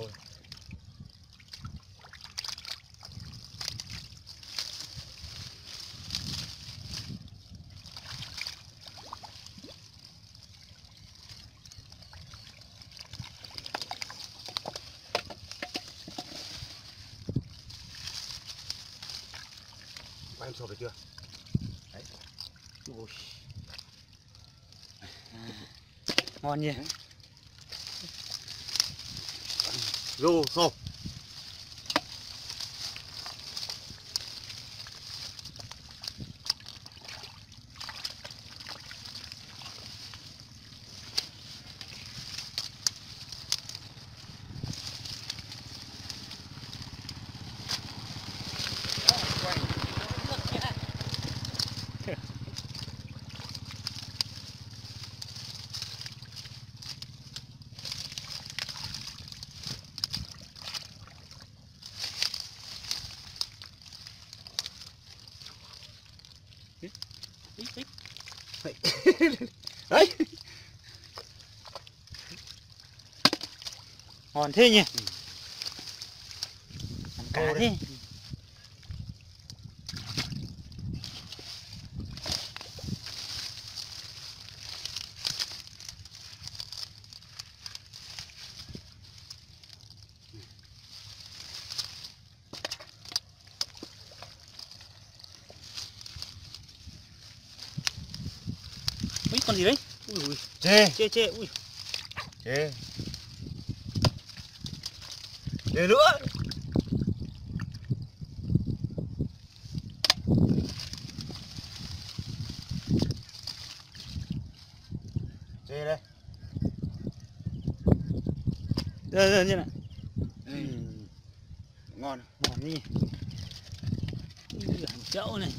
Rồi. Em sộp được chưa? Đấy. Ui. Ngon nhỉ. Rô sộp. Đấy. Ngon thế nhỉ. Ăn cá thế. Ui, con gì đấy? Ui, ui. Chê. Chê. Ui. Chê. Chê nữa. Chê đây. Đây như này. Ngon. Ngon nhỉ. Ui, hàng chậu này.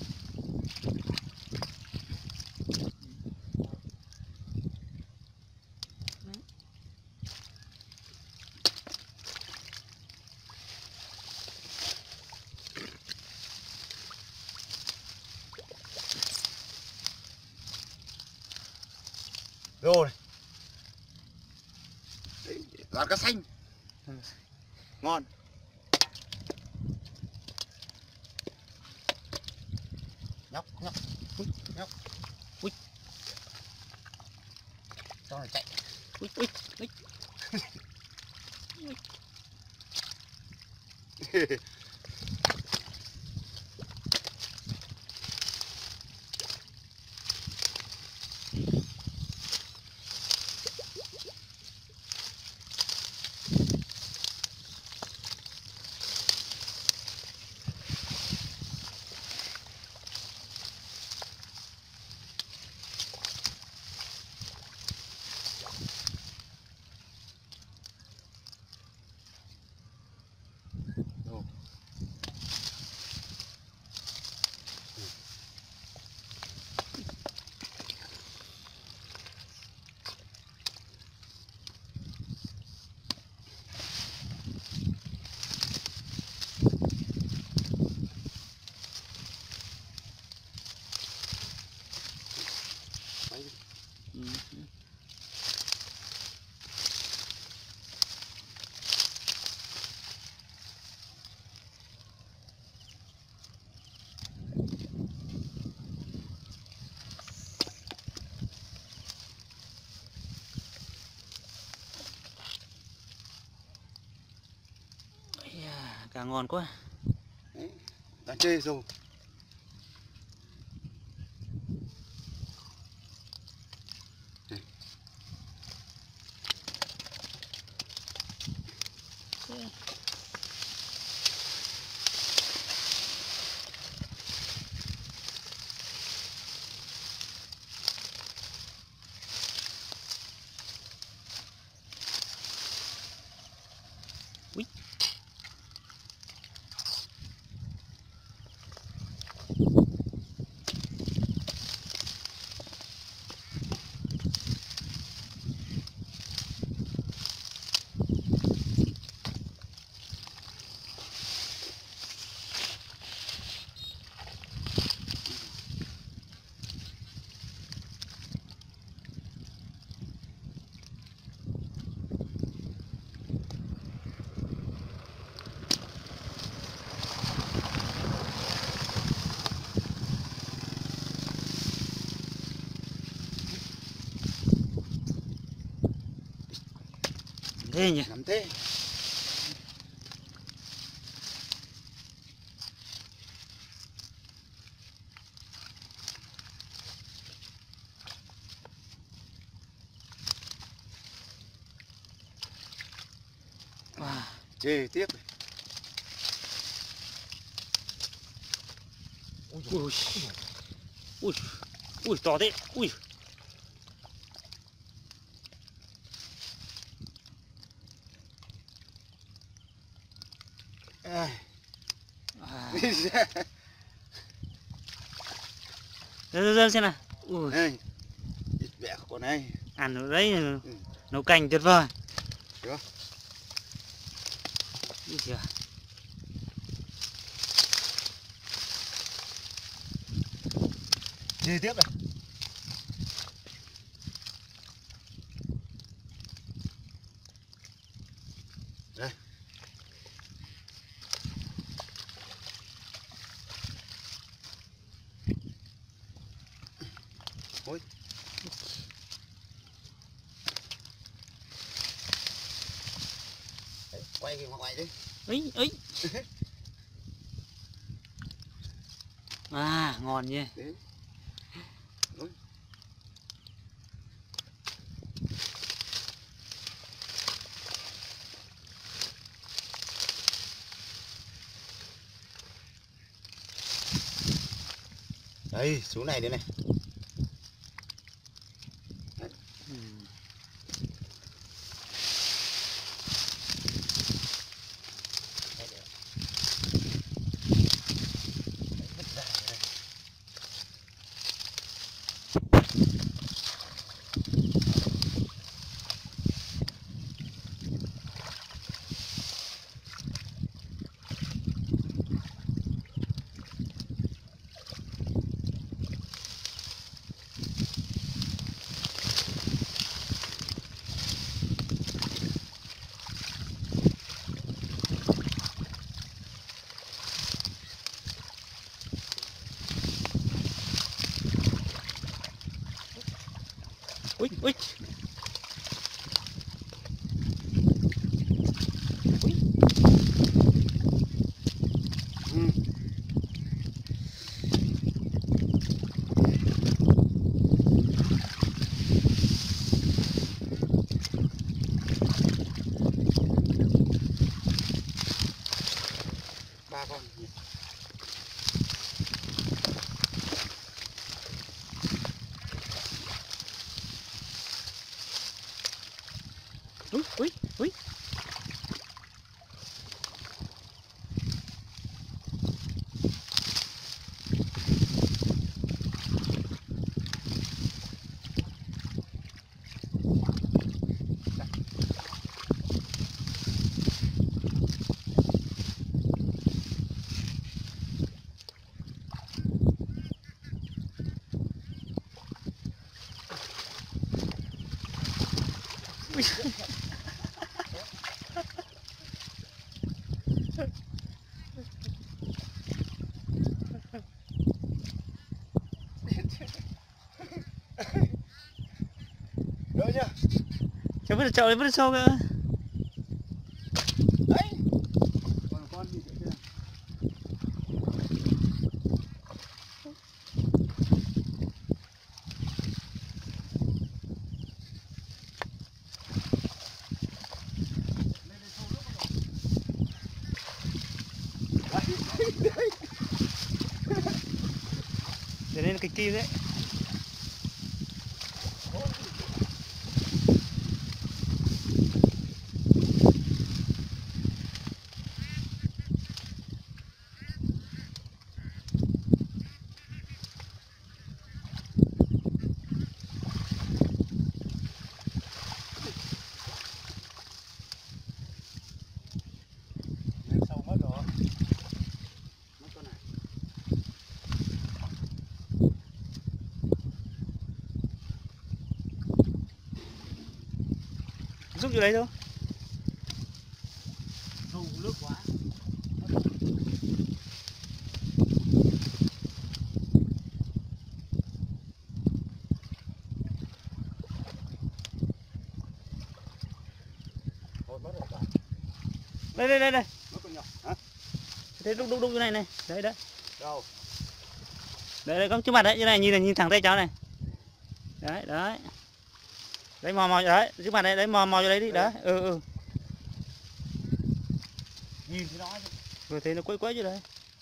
Rồi. Toàn cá xanh. Ngon. Nhóc. Nhóc. Ui. Sao lại chạy? Ui. Cá ngon quá. Đấy, đang chê rồi. Ui. thế nhỉ. Nắm thế. Wow. Chê tiếp. Ui, ui, ui, to thế, ui. À. Dơ xem nào. Ui. Đây. Ít bẹ của con này. Ăn ở đấy nấu canh tuyệt vời. Được. Ui giời. Chê tiếp này. Đây. Ôi. Đấy, quay cái ngoại đi. Ấy ấy. À ngon nhỉ. Đấy. Ôi. Đây, xuống này đây này. Đấy. Đây được. Đấy, vứt ra đây. Ui ui. Ui. Ba con. Ui ui ui. Ui. Đỡ nhá. Cháu vứt chậu đấy, vứt sâu kìa. Đấy. Con gì nữa chưa? Để lên cái kim đấy. Lên sâu mất rồi. Mất con này. Giúp vô đấy thôi. Sâu nước quá. Thôi mất rồi bạn. Đây. Mất con nhỏ. Hả? Thế đúc như này này. Đấy. Đâu? Đấy có trước mặt đấy, như này nhìn thẳng tay cháu này. Đấy. Đấy mò đấy, trước mặt đấy, mò cho đấy đi, đấy. Ừ. Nhìn thấy nó chứ. Vừa thấy nó quấy chứ đấy.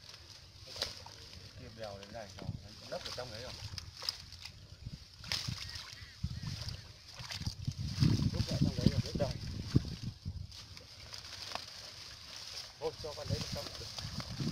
Kia bèo đến này rồi, lấp ở trong đấy rồi. Lúc ở trong đấy rồi, biết đâu. Thôi cho con đấy vào trong được.